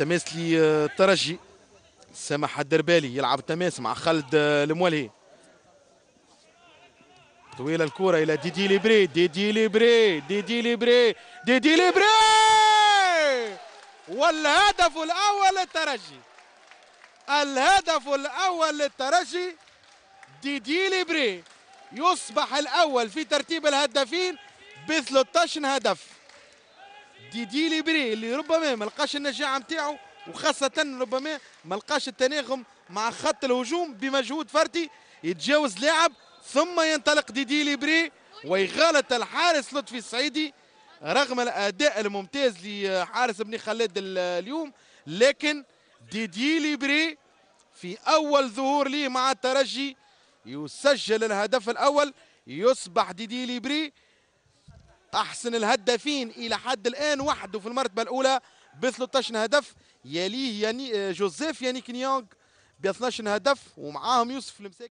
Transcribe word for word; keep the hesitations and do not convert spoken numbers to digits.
تماس لي الترجي. سامح الدربالي يلعب التماس مع خالد المولهي. طويله الكره الى ديدي ليبري ديدي ليبري ديدي ليبري ديدي ليبري والهدف الاول للترجي. الهدف الاول للترجي. ديدي ليبري يصبح الاول في ترتيب الهدافين ب ثلاثة عشر هدف. ديدي ليبري اللي ربما ما لقاش النجاعه نتاعو، وخاصه ربما ما لقاش التناغم مع خط الهجوم بمجهود فردي، يتجاوز لاعب ثم ينطلق ديدي ليبري ويغالط الحارس لطفي السعيدي رغم الاداء الممتاز لحارس بن خلاد اليوم. لكن ديدي ليبري في اول ظهور ليه مع الترجي يسجل الهدف الاول. يصبح ديدي ليبري احسن الهدافين الى حد الان، وحده في المرتبه الاولى ب ثلاثة عشر هدف. يليه يعني جوزيف يانيك نيونغ ب اثناش هدف، ومعاهم يوسف المساك.